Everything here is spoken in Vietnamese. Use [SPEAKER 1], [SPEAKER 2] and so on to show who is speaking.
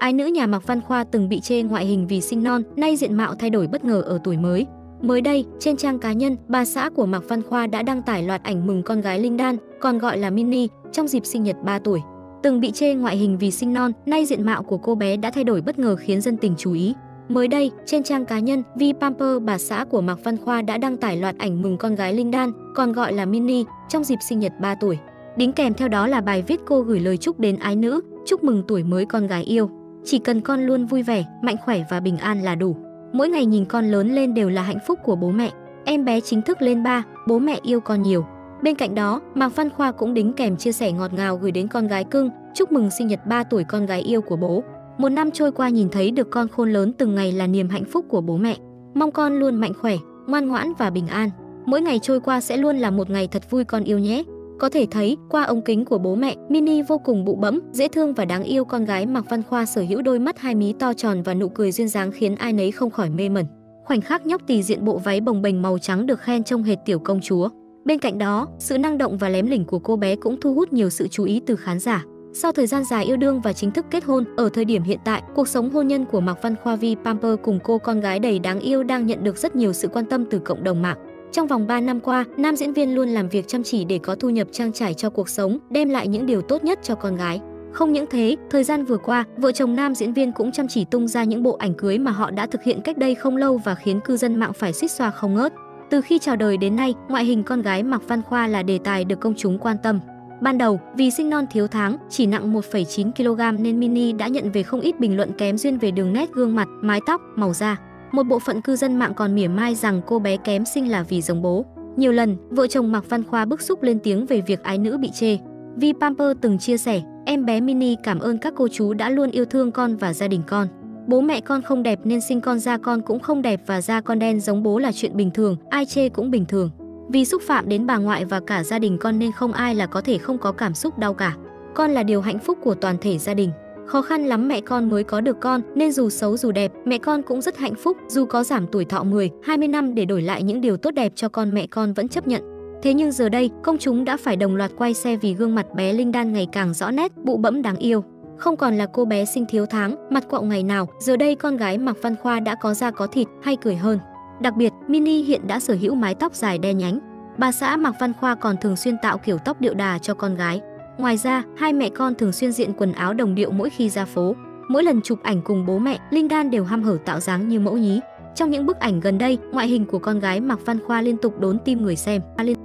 [SPEAKER 1] ái nữ nhà Mạc Văn Khoa từng bị chê ngoại hình vì sinh non, nay diện mạo thay đổi bất ngờ ở tuổi mới. Mới đây, trên trang cá nhân, bà xã của Mạc Văn Khoa đã đăng tải loạt ảnh mừng con gái Linh Đan, còn gọi là Mini, trong dịp sinh nhật 3 tuổi. Từng bị chê ngoại hình vì sinh non, nay diện mạo của cô bé đã thay đổi bất ngờ khiến dân tình chú ý. Mới đây, trên trang cá nhân, Vi Pamper, bà xã của Mạc Văn Khoa đã đăng tải loạt ảnh mừng con gái Linh Đan, còn gọi là Mini, trong dịp sinh nhật 3 tuổi. Đính kèm theo đó là bài viết cô gửi lời chúc đến ái nữ, chúc mừng tuổi mới con gái yêu. Chỉ cần con luôn vui vẻ, mạnh khỏe và bình an là đủ. Mỗi ngày nhìn con lớn lên đều là hạnh phúc của bố mẹ. Em bé chính thức lên 3, bố mẹ yêu con nhiều. Bên cạnh đó, Mạc Văn Khoa cũng đính kèm chia sẻ ngọt ngào gửi đến con gái cưng, chúc mừng sinh nhật 3 tuổi con gái yêu của bố. Một năm trôi qua nhìn thấy được con khôn lớn từng ngày là niềm hạnh phúc của bố mẹ. Mong con luôn mạnh khỏe, ngoan ngoãn và bình an. Mỗi ngày trôi qua sẽ luôn là một ngày thật vui con yêu nhé. Có thể thấy, qua ống kính của bố mẹ, Mini vô cùng bụ bẫm, dễ thương và đáng yêu. Con gái Mạc Văn Khoa sở hữu đôi mắt hai mí to tròn và nụ cười duyên dáng khiến ai nấy không khỏi mê mẩn. Khoảnh khắc nhóc tì diện bộ váy bồng bềnh màu trắng được khen trông hệt tiểu công chúa. Bên cạnh đó, sự năng động và lém lỉnh của cô bé cũng thu hút nhiều sự chú ý từ khán giả. Sau thời gian dài yêu đương và chính thức kết hôn, ở thời điểm hiện tại, cuộc sống hôn nhân của Mạc Văn Khoa Vi Pamper cùng cô con gái đầy đáng yêu đang nhận được rất nhiều sự quan tâm từ cộng đồng mạng. Trong vòng 3 năm qua, nam diễn viên luôn làm việc chăm chỉ để có thu nhập trang trải cho cuộc sống, đem lại những điều tốt nhất cho con gái. Không những thế, thời gian vừa qua, vợ chồng nam diễn viên cũng chăm chỉ tung ra những bộ ảnh cưới mà họ đã thực hiện cách đây không lâu và khiến cư dân mạng phải xuýt xoa không ngớt. Từ khi chào đời đến nay, ngoại hình con gái Mạc Văn Khoa là đề tài được công chúng quan tâm. Ban đầu, vì sinh non thiếu tháng, chỉ nặng 1,9 kg nên Mini đã nhận về không ít bình luận kém duyên về đường nét gương mặt, mái tóc, màu da. Một bộ phận cư dân mạng còn mỉa mai rằng cô bé kém xinh là vì giống bố. Nhiều lần, vợ chồng Mạc Văn Khoa bức xúc lên tiếng về việc ái nữ bị chê. Vi Pamper từng chia sẻ, em bé Mini cảm ơn các cô chú đã luôn yêu thương con và gia đình con. Bố mẹ con không đẹp nên sinh con ra con cũng không đẹp và da con đen giống bố là chuyện bình thường, ai chê cũng bình thường. Vì xúc phạm đến bà ngoại và cả gia đình con nên không ai là có thể không có cảm xúc đau cả. Con là điều hạnh phúc của toàn thể gia đình. Khó khăn lắm mẹ con mới có được con, nên dù xấu dù đẹp, mẹ con cũng rất hạnh phúc, dù có giảm tuổi thọ 10, 20 năm để đổi lại những điều tốt đẹp cho con mẹ con vẫn chấp nhận. Thế nhưng giờ đây, công chúng đã phải đồng loạt quay xe vì gương mặt bé Linh Đan ngày càng rõ nét, bụ bẫm đáng yêu. Không còn là cô bé sinh thiếu tháng, mặt quạo ngày nào, giờ đây con gái Mạc Văn Khoa đã có da có thịt, hay cười hơn. Đặc biệt, Mini hiện đã sở hữu mái tóc dài đen nhánh. Bà xã Mạc Văn Khoa còn thường xuyên tạo kiểu tóc điệu đà cho con gái. Ngoài ra, hai mẹ con thường xuyên diện quần áo đồng điệu mỗi khi ra phố. Mỗi lần chụp ảnh cùng bố mẹ, Linh Đan đều hăm hở tạo dáng như mẫu nhí. Trong những bức ảnh gần đây, ngoại hình của con gái Mạc Văn Khoa liên tục đốn tim người xem.